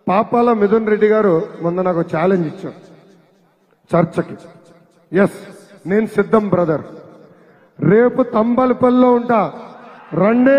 పాపాల మిథున్ రెడ్డి గారు మొన్న నాకు ఛాలెంజ్ ఇచ్చారు చర్చకి. ఎస్, నేను సిద్ధం బ్రదర్. రేపు తంబలపల్లిలో ఉంటా, రండి.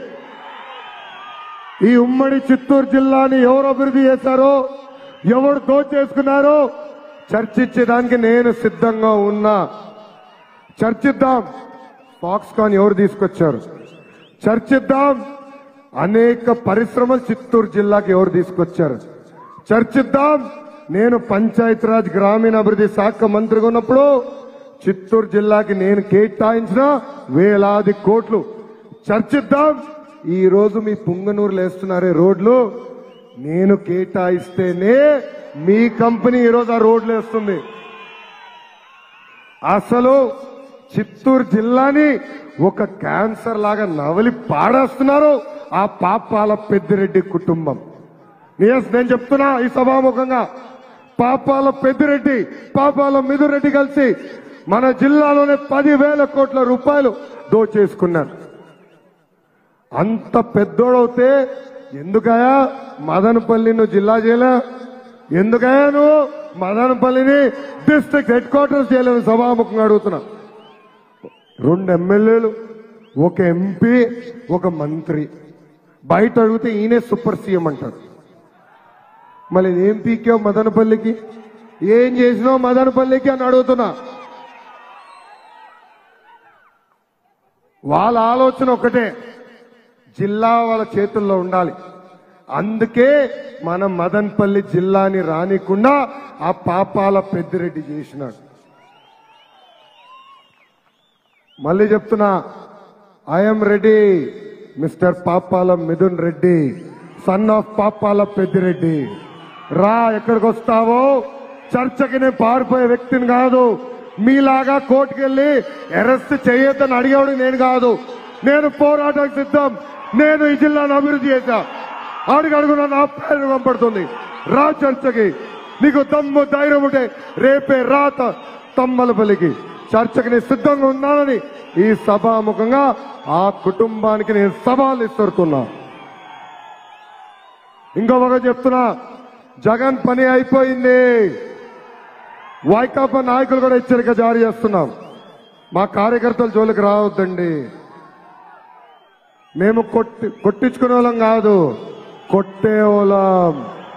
ఈ ఉమ్మడి చిత్తూరు జిల్లాని ఎవరు అభివృద్ధి చేశారో, ఎవరు దోచేసుకున్నారో చర్చించేదానికి నేను సిద్ధంగా ఉన్నా. చర్చిద్దాం. ఫాక్స్కాన్ ఎవరు తీసుకొచ్చారు చర్చిద్దాం. అనేక పరిశ్రమలు చిత్తూరు జిల్లాకి ఎవరు తీసుకొచ్చారు చర్చిద్దాం. నేను పంచాయతీరాజ్ గ్రామీణాభివృద్ధి శాఖ మంత్రిగా ఉన్నప్పుడు చిత్తూరు జిల్లాకి నేను కేటాయించిన వేలాది కోట్లు చర్చిద్దాం. ఈ రోజు మీ పుంగనూరులో వేస్తున్నారే రోడ్లు, నేను కేటాయిస్తేనే మీ కంపెనీ ఈరోజు ఆ రోడ్లు వేస్తుంది. అసలు చిత్తూరు జిల్లాని ఒక క్యాన్సర్ లాగా నవలి పాడేస్తున్నారు ఆ పాపాల పెద్దిరెడ్డి కుటుంబం. నేను చెప్తున్నా ఈ సభాముఖంగా, పాపాల పెద్దిరెడ్డి, పాపాల మిథున్ రెడ్డి కలిసి మన జిల్లాలోనే 10,000 కోట్ల రూపాయలు దోచేసుకున్నారు. అంత పెద్దోడవుతే ఎందుకయా మదనపల్లి నువ్వు జిల్లా చేయలే? ఎందుకయా నువ్వు మదనపల్లిని డిస్ట్రిక్ట్ హెడ్ క్వార్టర్స్ చేయలేని సభాముఖంగా అడుగుతున్నా. 2 ఎమ్మెల్యేలు, 1 ఎంపీ, 1 మంత్రి. బయట అడిగితే ఈయనే సూపర్ సీఎం అంటారు. మళ్ళీ ఏం పీకావు మదనపల్లికి, ఏం చేసినావు మదనపల్లికి అని అడుగుతున్నా. వాళ్ళ ఆలోచన ఒకటే, జిల్లా వాళ్ళ చేతుల్లో ఉండాలి. అందుకే మనం మదనపల్లి జిల్లాని రానికుండా ఆ పాపాల పెద్దిరెడ్డి చేసినాడు. మళ్ళీ చెప్తున్నా, ఐఎమ్ రెడీ మిస్టర్ పాపాల మిథున్ రెడ్డి, సన్ ఆఫ్ పాపాల పెద్దిరెడ్డి. రా, ఎక్కడికి వస్తావో. చర్చకి నేను పారిపోయే వ్యక్తిని కాదు. మీలాగా కోర్టుకెళ్లి అరెస్ట్ చేయొద్దని అడిగాడు నేను కాదు. నేను పోరాటానికి సిద్ధం. నేను ఈ జిల్లాను అభివృద్ధి చేశా. అడుగడుగున నా పేరు పంపడుతుంది. రా చర్చకి, నీకు దమ్ము ధైర్యం ఉంటే రేపే రాత తమ్మలపల్లికి చర్చకి నేను సిద్ధంగా ఉన్నానని ఈ సభాముఖంగా ఆ కుటుంబానికి నేను సవాల్ ఇస్తున్నా. ఇంకొక చెప్తున్నా, జగన్ పని అయిపోయింది. వైకాపా నాయకులు కూడా హెచ్చరిక జారీ చేస్తున్నాం. మా కార్యకర్తల జోలికి రావద్దండి. మేము కొట్టించుకునే వాళ్ళం కాదు, కొట్టేవాళ్ళం.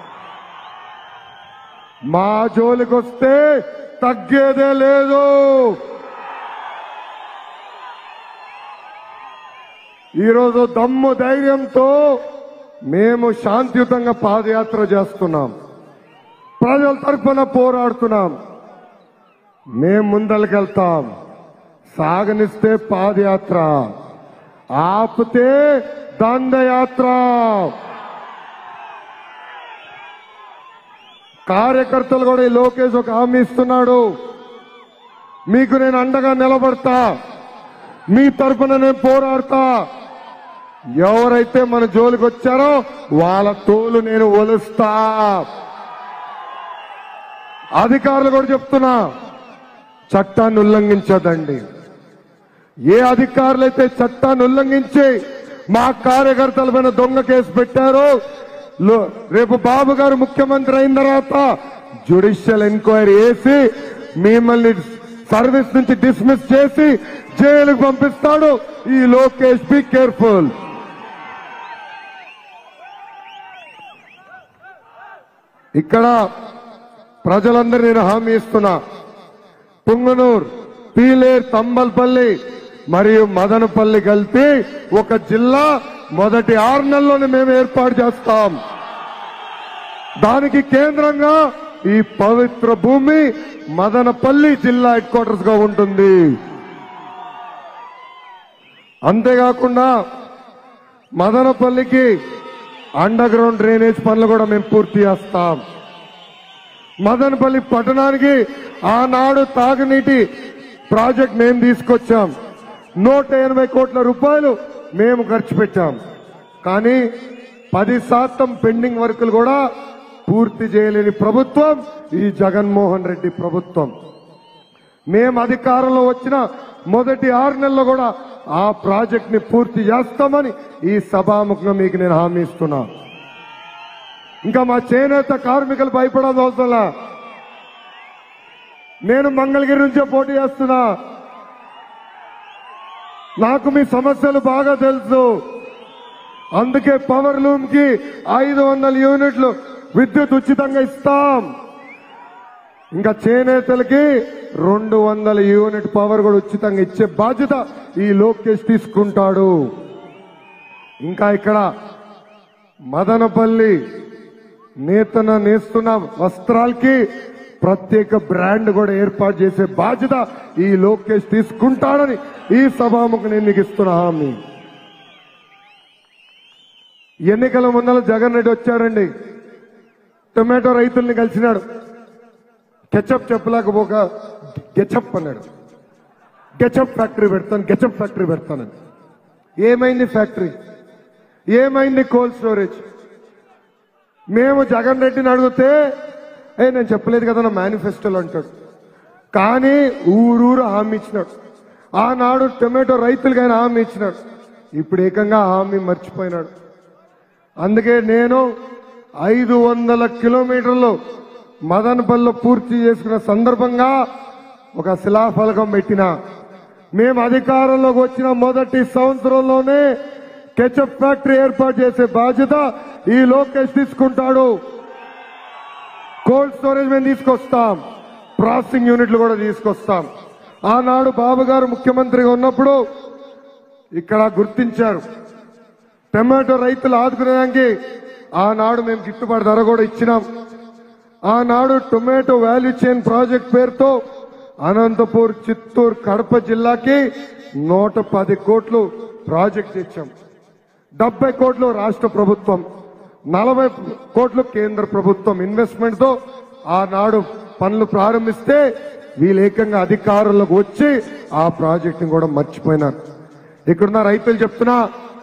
మా జోలికి వస్తే తగ్గేదే లేదు. ఈరోజు దమ్ము ధైర్యంతో మేము శాంతియుతంగా పాదయాత్ర చేస్తున్నాం. ప్రజల తరఫున పోరాడుతున్నాం. మేము ముందలకెళ్తాం. సాగనిస్తే పాదయాత్ర, ఆపితే దండయాత్ర. కార్యకర్తలు కూడా ఈ లోకేష్ ఒక హామీ ఇస్తున్నాడు, మీకు నేను అండగా నిలబడతా, మీ తరఫున నేను పోరాడతా. ఎవరైతే మన జోలికి వచ్చారో వాళ్ళ తోలు నేను ఒలుస్తా. అధికారులు కూడా చెప్తున్నా, చట్టాన్ని ఉల్లంఘించదండి. ఏ అధికారులైతే చట్టాన్ని ఉల్లంఘించి మా కార్యకర్తల పైన దొంగ కేసు పెట్టారో, రేపు బాబు గారు ముఖ్యమంత్రి అయిన తర్వాత జ్యుడిషియల్ ఎంక్వైరీ వేసి మిమ్మల్ని సర్వీస్ నుంచి డిస్మిస్ చేసి జైలుకు పంపిస్తాడు ఈ లోకేష్. Be careful. ఇక్కడ ప్రజలందరూ నేను హామీ ఇస్తున్నా, పుంగనూరు, పీలేరు, తంబలపల్లి మరియు మదనపల్లి కలిపి ఒక జిల్లా మొదటి 6 నెలల్లోనే మేము ఏర్పాటు చేస్తాం. దానికి కేంద్రంగా ఈ పవిత్ర భూమి మదనపల్లి జిల్లా హెడ్ క్వార్టర్స్ గా ఉంటుంది. అంతేకాకుండా మదనపల్లికి అండర్ గ్రౌండ్ డ్రైనేజ్ పనులు కూడా మేము పూర్తి చేస్తాం. మదనపల్లి పట్టణానికి ఆనాడు తాగునీటి ప్రాజెక్ట్ మేము తీసుకొచ్చాం. 180 కోట్ల రూపాయలు మేము ఖర్చు పెట్టాం. కానీ 10% పెండింగ్ వర్కులు కూడా పూర్తి చేయలేని ప్రభుత్వం ఈ జగన్మోహన్ రెడ్డి ప్రభుత్వం. మేము అధికారంలో వచ్చిన మొదటి 6 నెలల్లో కూడా ఆ ప్రాజెక్ట్ ని పూర్తి చేస్తామని ఈ సభాముఖంగా మీకు నేను హామీ ఇస్తున్నా. ఇంకా మా చేనేత కార్మికులు భయపడాల్సిన అవసరంలా. నేను మంగళగిరి నుంచే పోటీ చేస్తున్నా. నాకు మీ సమస్యలు బాగా తెలుసు. అందుకే పవర్ లూమ్ కి 500 యూనిట్లు విద్యుత్ ఉచితంగా ఇస్తాం. ఇంకా చేనేతలకి 200 యూనిట్ పవర్ కూడా ఉచితంగా ఇచ్చే బాధ్యత ఈ లోకేష్ తీసుకుంటాడు. ఇంకా ఇక్కడ మదనపల్లి నేస్తున్న వస్త్రాలకి ప్రత్యేక బ్రాండ్ కూడా ఏర్పాటు చేసే బాధ్యత ఈ లోకేష్ తీసుకుంటాడని ఈ సభాముఖం నేను నీకు ఇస్తున్న హామీ. ఎన్నికల ముందర జగన్ రెడ్డి వచ్చాడండి. టొమాటో రైతుల్ని కలిసినాడు. కెచప్ చెప్పలేకపోక గెచప్ అన్నాడు. గెచప్ ఫ్యాక్టరీ పెడతానని. ఏమైంది ఫ్యాక్టరీ? ఏమైంది కోల్డ్ స్టోరేజ్? మేము జగన్ రెడ్డిని అడిగితే నేను చెప్పలేదు కదా నా మేనిఫెస్టోలో అంటాడు. కానీ ఊరూరు హామీ ఇచ్చినాడు. ఆనాడు టొమాటో రైతులకి ఆయన హామీ ఇచ్చినాడు. ఇప్పుడు ఏకంగా హామీ మర్చిపోయినాడు. అందుకే నేను 500 కిలోమీటర్లు మదనపల్లిలో పూర్తి చేసుకున్న సందర్భంగా ఒక శిలాఫలకం పెట్టిన. మేము అధికారంలోకి వచ్చిన మొదటి సంవత్సరంలోనే కెచప్ ఫ్యాక్టరీ ఏర్పాటు చేసే బాధ్యత ఈ లోకేష్ తీసుకుంటాడు. కోల్డ్ స్టోరేజ్ మేము తీసుకొస్తాం. ప్రాసెసింగ్ యూనిట్లు కూడా తీసుకొస్తాం. ఆనాడు బాబు గారు ముఖ్యమంత్రిగా ఉన్నప్పుడు ఇక్కడ గుర్తించారు. టమాటో రైతులు ఆదుకునేదానికి ఆనాడు మేము గిట్టుబాటు ధర కూడా ఇచ్చినాం. ఆనాడు టొమాటో వాల్యూ చైన్ ప్రాజెక్ట్ పేరుతో అనంతపూర్, చిత్తూరు, కడప జిల్లాకి 110 కోట్లు ప్రాజెక్ట్ ఇచ్చాం. 70 కోట్లు రాష్ట్ర ప్రభుత్వం, 40 కోట్లు కేంద్ర ప్రభుత్వం ఇన్వెస్ట్మెంట్ తో ఆనాడు పనులు ప్రారంభిస్తే వీళ్ళు ఏకంగా అధికారులకు వచ్చి ఆ ప్రాజెక్టును కూడా మర్చిపోయినారు. ఇక్కడున్న రైతులు చెప్తున్నా,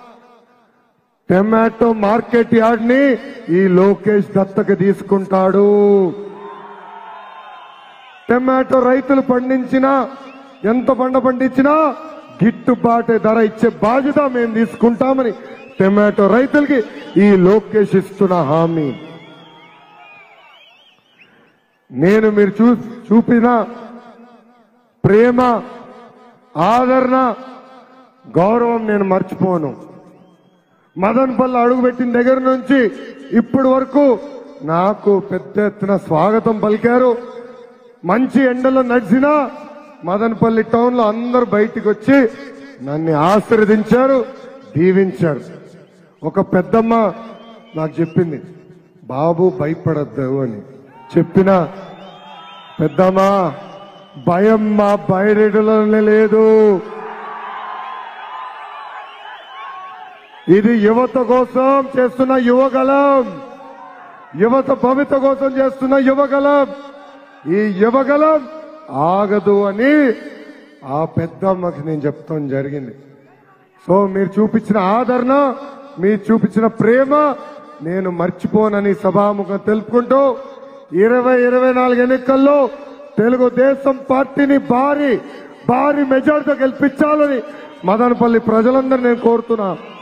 టమాటో మార్కెట్ యార్డ్ ని ఈ లోకేష్ దత్తక తీసుకుంటాడు. టమాటో రైతులు పండించినా, ఎంత పండించినా గిట్టుబాటు ధర ఇచ్చే బాధ్యత మేము తీసుకుంటామని టమాటో రైతులకి ఈ లోకేష్ ఇస్తున్న హామీ. నేను మీరు చూపిన ప్రేమ, ఆదరణ, గౌరవం నేను మర్చిపోను. మదనపల్లి అడుగుపెట్టిన దగ్గర నుంచి ఇప్పటి వరకు నాకు పెద్ద ఎత్తున స్వాగతం పలికారు. మంచి ఎండలో నడిచినా మదనపల్లి టౌన్ లో అందరూ బయటికి వచ్చి నన్ను ఆశీర్వదించారు, దీవించారు. ఒక పెద్దమ్మ నాకు చెప్పింది, బాబు భయపడద్దు అని చెప్పిన. పెద్దమ్మ, భయం మా బయటలోనే లేదు. ఇది యువత కోసం చేస్తున్న యువగలం, యువత భవిత కోసం చేస్తున్న యువగలం. ఈ యువగలం ఆగదు అని ఆ పెద్దమ్మకి నేను చెప్తాం జరిగింది. సో మీరు చూపించిన ఆదరణ, మీరు చూపించిన ప్రేమ నేను మర్చిపోనని సభాముఖం తెలుపుకుంటూ 2024 ఎన్నికల్లో తెలుగుదేశం పార్టీని భారీ మెజార్టీతో గెలిపించాలని మదనపల్లి ప్రజలందరూ నేను కోరుతున్నా.